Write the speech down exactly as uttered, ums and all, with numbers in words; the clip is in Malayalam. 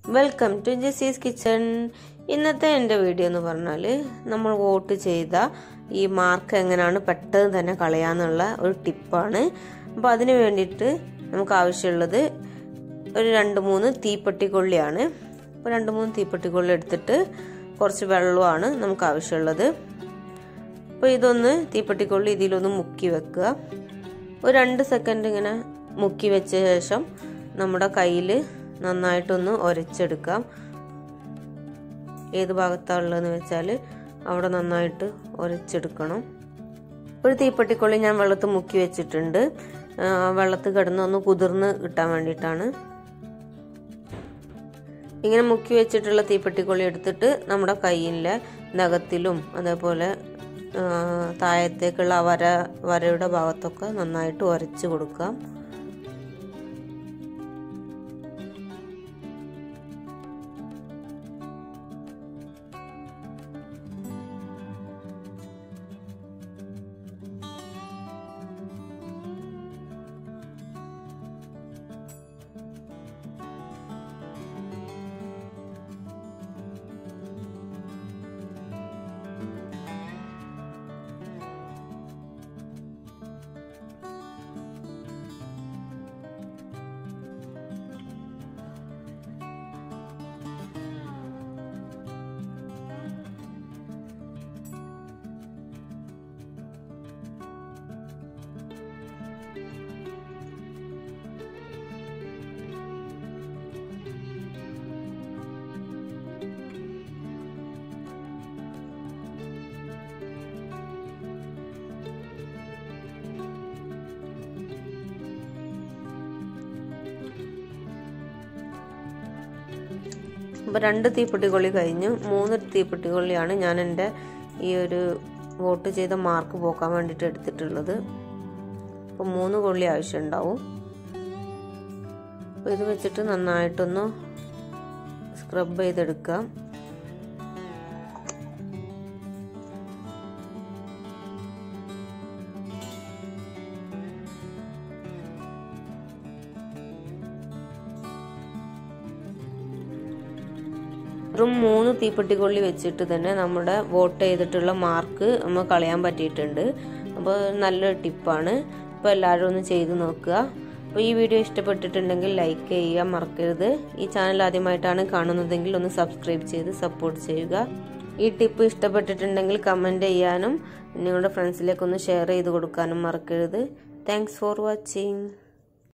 Welcome to ജെസീസ് kitchen. ഇന്നത്തെ എൻ്റെ വീഡിയോ എന്ന് പറഞ്ഞാൽ നമ്മൾ വോട്ട് ചെയ്ത ഈ മാർക്ക് എങ്ങനെയാണ് പെട്ടെന്ന് തന്നെ കളയാന്നുള്ള ഒരു ടിപ്പാണ്. അപ്പോൾ അതിന് വേണ്ടിയിട്ട് നമുക്ക് ആവശ്യമുള്ളത് ഒരു രണ്ട് മൂന്ന് തീപ്പെട്ടിക്കൊള്ളിയാണ്. അപ്പോൾ രണ്ട് മൂന്ന് തീപ്പെട്ടിക്കൊള്ളി എടുത്തിട്ട് കുറച്ച് വെള്ളമാണ് നമുക്ക് ആവശ്യമുള്ളത്. അപ്പോൾ ഇതൊന്ന് തീപ്പെട്ടിക്കൊള്ളി ഇതിലൊന്ന് മുക്കി വെക്കുക. ഒരു രണ്ട് സെക്കൻഡ് ഇങ്ങനെ മുക്കി വെച്ച ശേഷം നമ്മുടെ കയ്യിൽ നന്നായിട്ടൊന്ന് ഉരച്ചെടുക്കാം. ഏത് ഭാഗത്താണ് ഉള്ളതെന്ന് വെച്ചാൽ അവിടെ നന്നായിട്ട് ഉരച്ചെടുക്കണം. ഒരു തീപ്പെട്ടിക്കൊള്ളി ഞാൻ വെള്ളത്തിൽ മുക്കി വെച്ചിട്ടുണ്ട്. വെള്ളത്തിൽ കിടന്ന് ഒന്ന് കുതിർന്ന് കിട്ടാൻ വേണ്ടിയിട്ടാണ്. ഇങ്ങനെ മുക്കി വെച്ചിട്ടുള്ള തീപ്പെട്ടിക്കൊള്ളി എടുത്തിട്ട് നമ്മുടെ കയ്യിലെ നഖത്തിലും അതേപോലെ താഴത്തേക്കുള്ള വര വരയുടെ ഭാഗത്തൊക്കെ നന്നായിട്ട് ഉരച്ച് കൊടുക്കാം. അപ്പോൾ രണ്ട് തീപ്പെട്ടിക്കൊള്ളി കഴിഞ്ഞു. മൂന്ന് തീപ്പെട്ടിക്കൊള്ളിയാണ് ഞാൻ എൻ്റെ ഈ ഒരു വോട്ട് ചെയ്ത മാർക്ക് പോക്കാൻ വേണ്ടിയിട്ട് എടുത്തിട്ടുള്ളത്. അപ്പോൾ മൂന്ന് കൊള്ളി ആവശ്യമുണ്ടാവും. അപ്പോൾ ഇത് വെച്ചിട്ട് നന്നായിട്ടൊന്ന് സ്ക്രബ് ചെയ്തെടുക്കാം. വെറും മൂന്ന് തീപ്പെട്ടിക്കൊള്ളി വെച്ചിട്ട് തന്നെ നമ്മുടെ വോട്ട് ചെയ്തിട്ടുള്ള മാർക്ക് നമ്മൾ കളയാൻ പറ്റിയിട്ടുണ്ട്. അപ്പോൾ നല്ലൊരു ടിപ്പാണ്. അപ്പോൾ എല്ലാവരും ഒന്ന് ചെയ്ത് നോക്കുക. അപ്പോൾ ഈ വീഡിയോ ഇഷ്ടപ്പെട്ടിട്ടുണ്ടെങ്കിൽ ലൈക്ക് ചെയ്യുക മറക്കരുത്. ഈ ചാനൽ ആദ്യമായിട്ടാണ് കാണുന്നതെങ്കിൽ ഒന്ന് സബ്സ്ക്രൈബ് ചെയ്ത് സപ്പോർട്ട് ചെയ്യുക. ഈ ടിപ്പ് ഇഷ്ടപ്പെട്ടിട്ടുണ്ടെങ്കിൽ കമൻറ്റ് ചെയ്യാനും നിങ്ങളുടെ ഫ്രണ്ട്സിലേക്ക് ഒന്ന് ഷെയർ ചെയ്ത് കൊടുക്കാനും മറക്കരുത്. Thanks for watching.